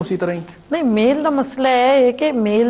उसी तरह ही नहीं, मेल का मसला है कि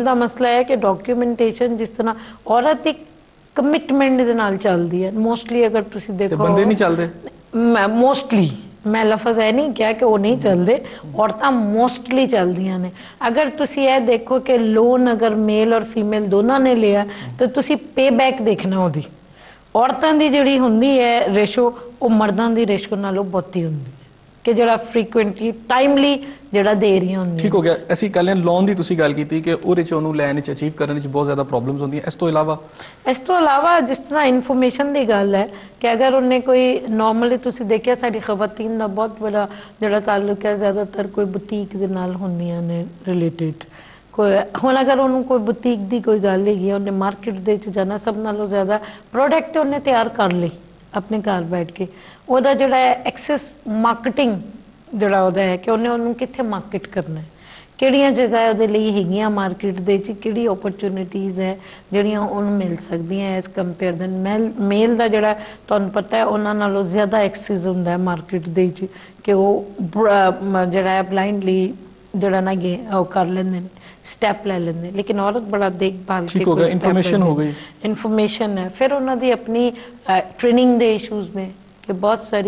डॉक्यूमेंटेशन जिस तरह औरत एक कमिटमेंट दे नाल चलदी है मोस्टली। अगर तुसी देखो बंदे नहीं चलते मोस्टली, मैं लफज है नहीं क्या कि वो नहीं चलते, औरतां मोस्टली चलदियां ने। अगर तुसी ये देखो कि लोन अगर मेल और फीमेल दोनों ने लिया तो तुसी पे बैक देखना ओदी औरतां दी जिहड़ी हुंदी है रेशो वो मर्दां दी रेशो नालों बहुती हुंदी है कि जरा फ्रीकुएंटली टाइमली जरा दे रही होंगी। ठीक हो गया। ऐसी गल है लोन की तुसी गल की कि ਉਹਦੇ ਚ ਉਹਨੂੰ ਲੈਣ ਚ ਅਚੀਵ ਕਰਨ ਚ ਬਹੁਤ ਜ਼ਿਆਦਾ ਪ੍ਰੋਬਲਮਸ ਹੁੰਦੀਆਂ। ਇਸ ਤੋਂ ਇਲਾਵਾ जिस तरह इन्फॉर्मेशन की गल है कि अगर उन्हें कोई नॉर्मली तुसी देखिया साडी खवातीन का बहुत बड़ा जरा ताल्लुक है ज़्यादातर कोई बुटीक दे नाल होंदियां ने रिलेटेड। कोई हुण अगर उन्होंने कोई बुटीक की कोई गल हैगी उन्हें मार्केट दे च जाना, सब नालों ज़्यादा प्रोडक्ट उन्हें तैयार कर ली अपने घर बैठ के। ਉਹਦਾ ਜਿਹੜਾ ਐਕਸੈਸ ਮਾਰਕੀਟਿੰਗ ਜਿਹੜਾ ਉਹਦਾ ਹੈ ਕਿ ਉਹਨੇ ਉਹਨੂੰ ਕਿੱਥੇ ਮਾਰਕੀਟ ਕਰਨਾ ਹੈ, ਕਿਹੜੀਆਂ ਜਗ੍ਹਾ ਉਹਦੇ ਲਈ ਹੈਗੀਆਂ ਮਾਰਕੀਟ ਦੇ ਵਿੱਚ, ਕਿਹੜੀ ਓਪਰਚੁਨਿਟੀਜ਼ ਹੈ ਜਿਹੜੀਆਂ ਉਹਨੂੰ ਮਿਲ ਸਕਦੀਆਂ ਐਜ਼ ਕੰਪੇਅਰ ਦੈਨ ਮੇਲ ਦਾ ਜਿਹੜਾ ਤੁਹਾਨੂੰ ਪਤਾ ਹੈ ਉਹਨਾਂ ਨਾਲੋਂ ਜ਼ਿਆਦਾ ਐਕਸੈਸ ਹੁੰਦਾ ਹੈ ਮਾਰਕੀਟ ਦੇ ਵਿੱਚ ਕਿ ਉਹ ਜਿਹੜਾ ਹੈ ਬਲਾਈਂਡਲੀ ਜਿਹੜਾ ਨਾ ਉਹ ਕਰ ਲੈਂਦੇ ਨੇ, स्टैप ले लेंगे। लेकिन औरत बड़ा देखभाल ठीक हो गया, इन्फॉर्मेशन हो गई, इन्फॉर्मेशन है। फिर उन्होंने अपनी ट्रेनिंग दे इशूज़ में कि बहुत सारी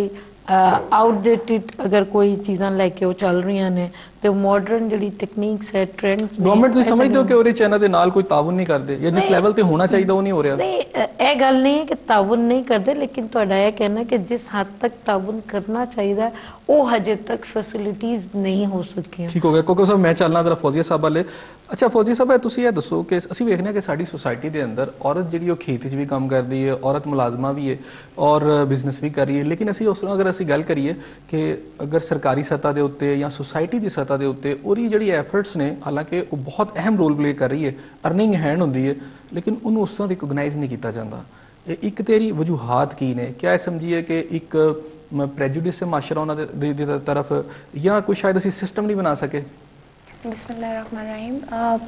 आउटडेटेड अगर कोई चीज़ां लैके वो चल रही ने तो मॉडर्न जी टेक्निक्स है ट्रेंड्स गवर्नमेंट तुम समझते हो कि ਉਹਦੇ ਚੈਨਲ ਦੇ ਨਾਲ ਕੋਈ ਤਾਵੁਨ ਨਹੀਂ ਕਰਦੇ ਜਾਂ ਜਿਸ ਲੈਵਲ ਤੇ ਹੋਣਾ ਚਾਹੀਦਾ ਉਹ ਨਹੀਂ ਹੋ ਰਿਹਾ? नहीं, ਇਹ ਗੱਲ नहीं है कि ताउन नहीं करते, लेकिन तुहाडा यह कहना कि जिस हद तक ताउन करना चाहिए वो हजे तक फैसिलिटीज़ नहीं हो सकियां। ठीक हो गया। कोको साहब मैं चलना जरा फौजिया साहब वाले। अच्छा फौजिया साहब तुसीं ये दसो कि असीं वेखने कि साडी सोसाइटी के अंदर औरत जिहड़ी वो खेती च भी काम करती है, औरत मुलाजमा भी है और बिजनेस भी कर रही है, लेकिन असीं उस तरह अगर असीं गल करिए कि अगर सरकारी सतह के उत्ते या सोसाइटी की सतह के उत्ते ਉਹਦੀ ਜਿਹੜੀ एफर्ट्स ने हालांकि वो बहुत अहम रोल प्ले कर रही है, अर्निंग हैंड होंदी है, लेकिन उन्होंने उस तरह रिकोगनाइज़ नहीं किया जाता। एक तेरी वजूहात की ने, क्या समझिए कि एक प्रेजुडिस है माशरा उन्होंने तरफ या कोई शायद असी सिस्टम नहीं बना सके? बिस्मिल्लाहिर्रहमानिर्रहीम।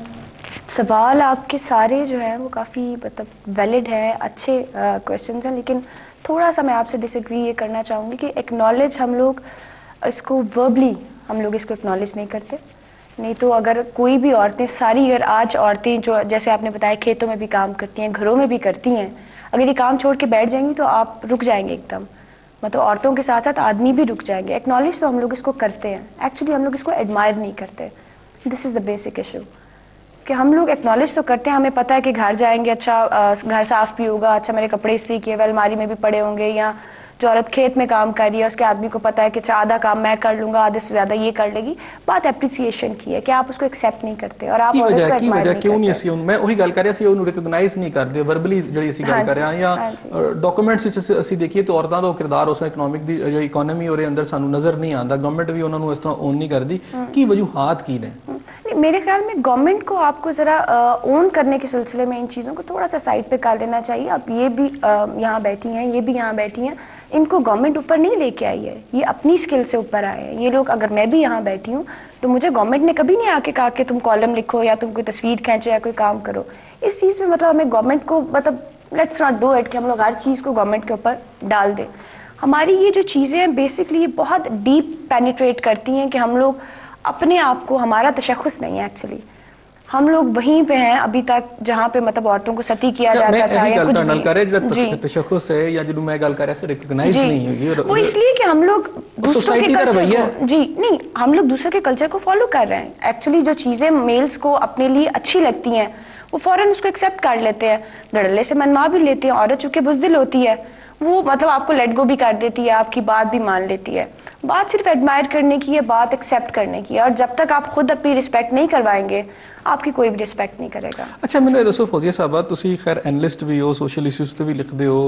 सवाल आपके सारे जो है वो काफ़ी मतलब वैलिड है, अच्छे क्वेश्चंस हैं, लेकिन थोड़ा सा मैं आपसे डिसएग्री ये करना चाहूँगी कि एक्नॉलेज हम लोग इसको वर्बली हम लोग इसको एक्नॉलेज नहीं करते। नहीं तो अगर कोई भी औरतें सारी, अगर आज औरतें जो जैसे आपने बताया खेतों में भी काम करती हैं, घरों में भी करती हैं, अगर ये काम छोड़ के बैठ जाएंगी तो आप रुक जाएंगे एकदम, मतलब औरतों के साथ साथ आदमी भी रुक जाएंगे। एक्नॉलेज तो हम लोग इसको करते हैं, एक्चुअली हम लोग इसको एडमायर नहीं करते। This is the basic issue कि हम लोग एक्नॉलेज तो करते हैं, हमें पता है कि घर जाएंगे अच्छा घर साफ़ भी होगा, अच्छा मेरे कपड़े इस्त्री किए हुए अलमारी में भी पड़े होंगे, या जो औरत खेत में काम कर रही है उसके आदमी को पता है कि अच्छा आधा काम मैं कर लूँगा, आधे से ज़्यादा ये कर लेगी। बात एप्रिसिएशन की है कि आप उसको एक्सेप्ट नहीं करते और आप की वजह क्यों नहीं ਅਸੀਂ मैं वही गल कर रहा सी ਉਹਨੂੰ रिकोगनाइज नहीं करते वर्बली ਜਿਹੜੀ ਅਸੀਂ ਗੱਲ ਕਰ ਰਹੇ ਹਾਂ ਜਾਂ ਡਾਕੂਮੈਂਟਸ ਵਿੱਚ ਅਸੀਂ ਦੇਖੀਏ ਤਾਂ ਔਰਤਾਂ ਦਾ ਕਿਰਦਾਰ ਉਸ ਇਕਨੋਮਿਕ ਦੀ ਜਿਹੜੀ ਇਕਨੋਮੀ ਉਹਦੇ ਅੰਦਰ ਸਾਨੂੰ ਨਜ਼ਰ ਨਹੀਂ ਆਉਂਦਾ, ਗਵਰਨਮੈਂਟ ਵੀ ਉਹਨਾਂ ਨੂੰ ਇਸ ਤਰ੍ਹਾਂ ਓਨ नहीं करती। की वजूहात की ने? मेरे ख्याल में गवर्नमेंट को आपको ज़रा ओन करने के सिलसिले में इन चीज़ों को थोड़ा सा साइड पे कर लेना चाहिए। अब ये भी यहाँ बैठी हैं, ये भी यहाँ बैठी हैं, इनको गवर्नमेंट ऊपर नहीं लेके आई है, ये अपनी स्किल से ऊपर आए हैं ये लोग। अगर मैं भी यहाँ बैठी हूँ तो मुझे गवर्नमेंट ने कभी नहीं आके कहा कि तुम कॉलम लिखो या तुम कोई तस्वीर खींचो या कोई काम करो। इस चीज़ में मतलब हमें गवर्नमेंट को मतलब लेट्स नॉट डू इट कि हम लोग हर चीज़ को गवर्नमेंट के ऊपर डाल दें। हमारी ये जो चीज़ें हैं बेसिकली ये बहुत डीप पेनिट्रेट करती हैं कि हम लोग अपने आप को, हमारा तशख़्ख़ुस नहीं है एक्चुअली, हम लोग वहीं पे हैं अभी तक जहाँ पे मतलब औरतों को सती किया जाता था या कुछ भी। तशख़्ख़ुस है या जो मैं गल कर रहा रिकॉग्नाइज नहीं है वो इसलिए कि हम लोग दूसरों के कल्चर को, जी नहीं, हम लोग दूसरों के कल्चर को फॉलो कर रहे हैं। एक्चुअली जो चीज़ें मेल्स को अपने लिए अच्छी लगती हैं वो फ़ौरन उसको एक्सेप्ट कर लेते हैं, धड़ल्ले से मनवा भी लेते हैं। औरत चूँकि बुज़दिल होती है वो मतलब आपको लेट गो भी कर देती है, आपकी बात भी मान लेती है। बात सिर्फ एडमायर करने की है, बात एक्सेप्ट करने की है, और जब तक आप खुद अपनी रिस्पेक्ट नहीं करवाएंगे आपकी कोई भी रिस्पेक्ट नहीं करेगा। अच्छा मैंने दसो फौजिया साहब तुसी खैर एनालिस्ट भी हो, सोशल इशूज़ ते भी लिखते हो,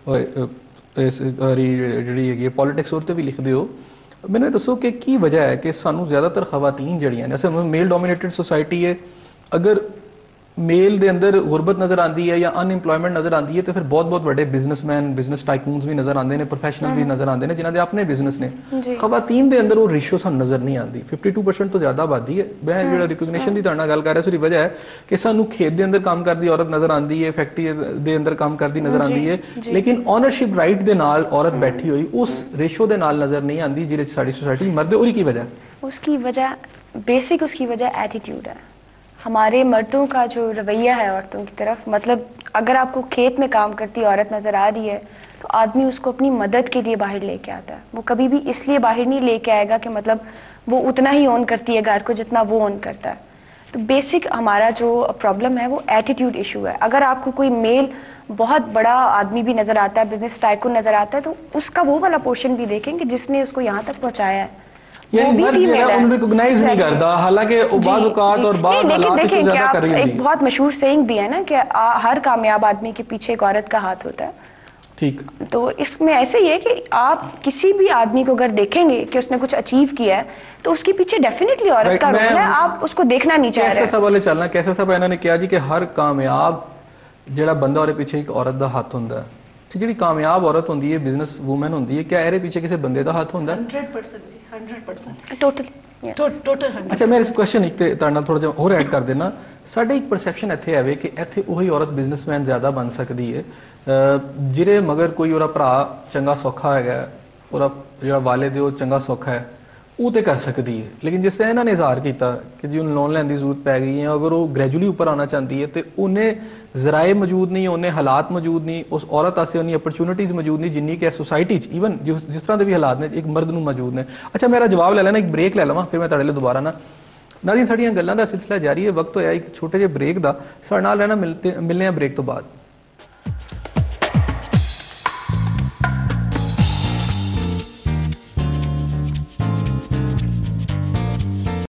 जी पॉलिटिक्स और भी लिखते हो, मैंने दसो कि की वजह है कि सानू ज़्यादातर खवातीन जड़ियाँ जैसे मेल डोमिनेटेड सोसाइटी है, अगर मेल के अंदर गुरबत नज़र आती है या अनएम्प्लॉयमेंट नज़र आती है तो फिर बहुत बहुत बड़े बिजनेसमैन, बिजनेस टाइकून्स भी नज़र आते हैं, प्रोफैशनल भी नज़र आते हैं जिन्होंने अपने बिजनेस ने। खवातीन के अंदर वो रेशो सानू नज़र नहीं आती। 52% तो ज़्यादा आबादी है। मैं जो रिकोगनिशन की तुहाडे नाल गल कर रहा उसकी वजह है कि सानू खेत के अंदर काम करती औरत नज़र आती है, फैक्ट्री के अंदर काम करती नज़र आती है, लेकिन ऑनरशिप राइट के नाल औरत बैठी हुई उस रेशो के नाल नज़र नहीं आती जिहदे साडी सोसाइटी मर्द। और की वजह उसकी वजह बेसिक उसकी वजह एटीट्यूड है। हमारे मर्दों का जो रवैया है औरतों की तरफ, मतलब अगर आपको खेत में काम करती औरत नज़र आ रही है तो आदमी उसको अपनी मदद के लिए बाहर लेके आता है। वो कभी भी इसलिए बाहर नहीं लेके आएगा कि मतलब वो उतना ही ऑन करती है घर को जितना वो ऑन करता है। तो बेसिक हमारा जो प्रॉब्लम है वो एटीट्यूड इशू है। अगर आपको कोई मेल बहुत बड़ा आदमी भी नज़र आता है, बिजनेस टाइकून नज़र आता है, तो उसका वो वाला पोर्शन भी देखें कि जिसने उसको यहाँ तक पहुँचाया है। यानी मर्द जो है उन्हें रिकॉग्नाइज नहीं करता, हालांकि बाज़ औकात और बाज़ हालात में ज़्यादा कर रही होती है। एक बहुत मशहूर सेइंग भी है ना कि हर कामयाब आदमी के पीछे एक औरत का हाथ होता है। ठीक, तो इसमें ऐसे ही है कि आप किसी भी आदमी को अगर देखेंगे कि उसने कुछ अचीव किया है तो उसके पीछे डेफिनेटली औरत का रोल है, आप उसको देखना नहीं चाह रहे। कैसे सवाल चलना, कैसे सब इन्होंने किया जी कि हर कामयाब ਜਿਹੜਾ ਬੰਦਾ ਉਹਦੇ ਪਿੱਛੇ ਇੱਕ ਔਰਤ ਦਾ ਹੱਥ ਹੁੰਦਾ ਹੈ। ਇਹ ਜਿਹੜੀ ਕਾਮਯਾਬ ਔਰਤ ਹੁੰਦੀ ਹੈ, ਬਿਜ਼ਨਸ ਵੂਮਨ ਹੁੰਦੀ ਹੈ, ਕਿਆ ਇਹਦੇ ਪਿੱਛੇ ਕਿਸੇ ਬੰਦੇ ਦਾ ਹੱਥ ਹੁੰਦਾ ਹੈ? 100% ਜੀ, 100% ਟੋਟਲੀ ਟੋਟਲ 100%। ਅੱਛਾ, ਮੈਂ ਇਸ ਕੁਐਸਚਨ ਇੱਕ ਤੇ ਤੁਹਾਡੇ ਨਾਲ ਥੋੜਾ ਜਿਹਾ ਹੋਰ ਐਡ ਕਰ ਦੇਣਾ। ਸਾਡੇ ਇੱਕ ਪਰਸੈਪਸ਼ਨ ਇੱਥੇ ਆਵੇ ਕਿ ਇੱਥੇ ਉਹੀ ਔਰਤ ਬਿਜ਼ਨਸਮੈਨ ਜ਼ਿਆਦਾ ਬਣ ਸਕਦੀ ਹੈ ਜਿਹਦੇ ਮਗਰ ਕੋਈ ਉਹਦਾ ਭਰਾ ਚੰਗਾ ਸੌਖਾ ਹੈਗਾ, ਉਹਦਾ ਜਿਹੜਾ ਵਾਲਿਦ ਉਹ ਚੰਗਾ ਸੌਖਾ ਹੈ, ਉਹ ਤੇ ਕਰ ਸਕਦੀ ਹੈ। ਲੇਕਿਨ ਜਿਸ ਤਰ੍ਹਾਂ ਇਹਨਾਂ ਨੇ ਇਜ਼ਹਾਰ ਕੀਤਾ ਕਿ ਜੀ ਉਹਨੂੰ ਲੋਨ ਲੈਣ ਦੀ ਜ਼ਰੂਰਤ ਪੈ ਗਈ ਹੈ, ਅਗਰ ਉਹ ਗ੍ਰੈਜੂਅਲੀ ਉੱਪਰ ਆਉਣਾ ਚਾਹੁੰਦੀ ਹੈ ਤੇ ਉਹਨੇ ਜ਼ਰਾਏ ਮੌਜੂਦ ਨਹੀਂ, ਉਹਨੇ ਹਾਲਾਤ ਮੌਜੂਦ ਨਹੀਂ, ਉਸ ਔਰਤ ਵਾਸਤੇ ਉਹਨੀ ਅਪਰਚੂਨਿਟੀਜ਼ ਮੌਜੂਦ ਨਹੀਂ ਜਿੰਨੀ ਕਿ ਸੋਸਾਇਟੀ 'ਚ ਈਵਨ ਜਿਸ ਤਰ੍ਹਾਂ ਦੇ ਵੀ ਹਾਲਾਤ ਨੇ ਇੱਕ ਮਰਦ ਨੂੰ ਮੌਜੂਦ ਨੇ। ਅੱਛਾ, ਮੇਰਾ ਜਵਾਬ ਲੈ ਲੈਣਾ, ਇੱਕ ਬ੍ਰੇਕ ਲੈ ਲਵਾਂ, ਫਿਰ ਮੈਂ ਤੁਹਾਡੇ ਲਈ ਦੁਬਾਰਾ ਨਾ ਨਾਜ਼ਰੀਨ ਸਾਡੀਆਂ ਗੱਲਾਂ ਦਾ ਸਿਲਸਿਲਾ ਜਾਰੀ ਹੈ। ਵਕਤ ਹੋਇਆ ਇੱਕ ਛੋਟੇ ਜਿਹੇ ਬ੍ਰੇਕ ਦਾ, ਸਾਡੇ ਨਾਲ ਰਹਿਣਾ, ਮਿਲਨੇ ਆ ਬ੍ਰੇਕ ਤੋਂ ਬਾਅਦ।